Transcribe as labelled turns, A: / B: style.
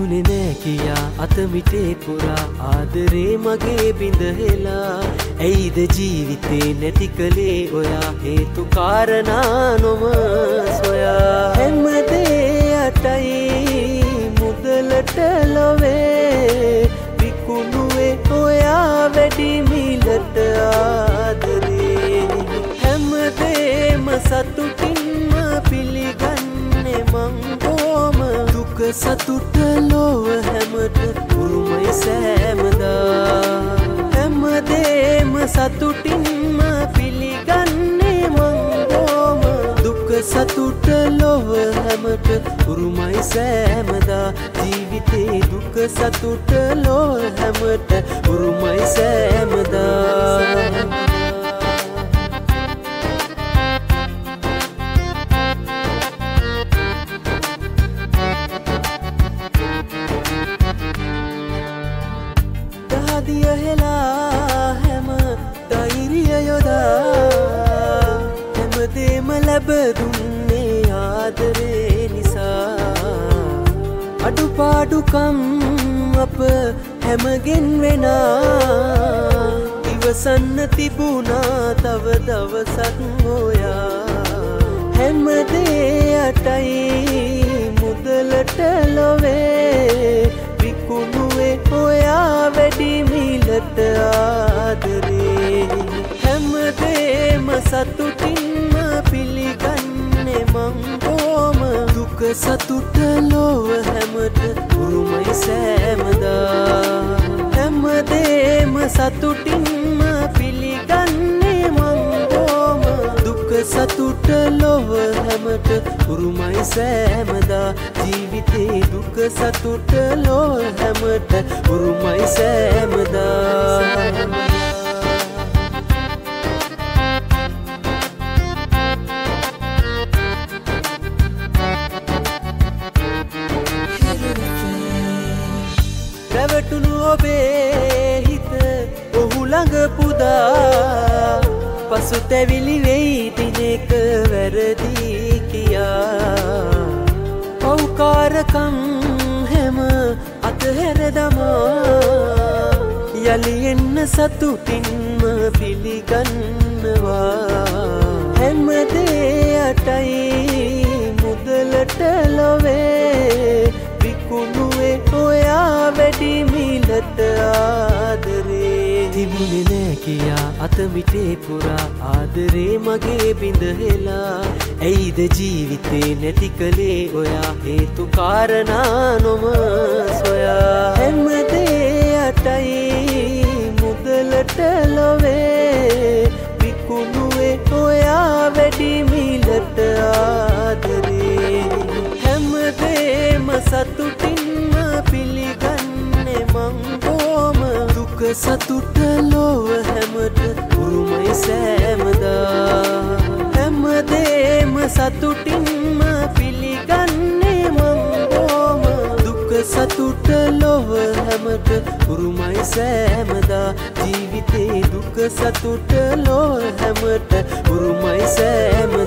A: තිබුණේ නෑ කියා අතමිටේ පුරා ආදරේ මගේ බිඳහෙලා ඇයිද ජීවිතේ නැති කලේ ඔයා හේතු කාරණා නොම සොයා හැමදේ අතයි මුදලට ලොවේ විකුණුවේ ඔයා වැඩි මිලට ආදරේ හැමදේම සතුටින්ම පිළිගන්නේ මං කොහොම දුක සතුට ලොව හැමට උරුමයි සෑමදා හැමදේම සතුටින්ම පිළිගන්නේ මං කොහොම දුක සතුට ලොව හැමට උරුමයි සෑමදා ජීවිතේ දුක සතුට ලොව හැමට උරුමයි සෑමදා දිය හෙලා හැම ධෛර්යය යොදා හැමදේම ලැබ දුන්නේ ආදරේ නිසා අඩුපාඩුකම් අප හැමගෙන් වෙනා ඉවසන්න තිබුණා තව දවසක් හොයා හැමදේ අටයි මුදලට ලොවේ විකුණුවේ ඔයා වැඩි මිලට ආදරේ හැමදේම සතුටින්ම පිළිගන්නේ මං කොහොම දුක සතුට ලොව හැමට උරුමයි සෑමදා හැමදේම සතුටින්ම පිළිගන්නේ මං කොහොම දුක සතුට ලොව හැමට උරුමයි සෑමදා ජීවිතේ දුක සතුට ලොව හැමට උරුමයි සෑමදා රැවටුණු ඔබේ හිත ඔහු ළඟ පුදා පසුතැවිලි වෙයි දිනක වැරදි කියා පෞකාරකම් හැම අතහැර දමා යලි එන්න සතුටින්ම පිළිගන්නවා හැමදේ අටයි මුදලට ලොවේ විකුණුවේ ඔයා වැඩි මිලට ආදරේ තිබුණේ නෑ කියා අතමිටේ පුරා ආදරේ මගේ බිඳහෙලා ඇයිද ජීවිතේ නැති කලේ ඔයා හේතු කාරණා නොම සොයා හැමදේ අටයි මුදලට ලොවේ විකුණුවේ ඔයා වැඩි මිලට ආදරේ හැමදේම සතුටින්ම පිළිගන්නේ මං කොහොම දුක සතුට ලොව හැමට උරුමයි සෑමදා හැමදේම සතුටින්ම පිළිගන්නේ මං කොහොම දුක සතුට ලොව හැමට උරුමයි සෑමදා ජීවිතේ දුක සතුට ලොව හැමට උරුමයි සෑමදා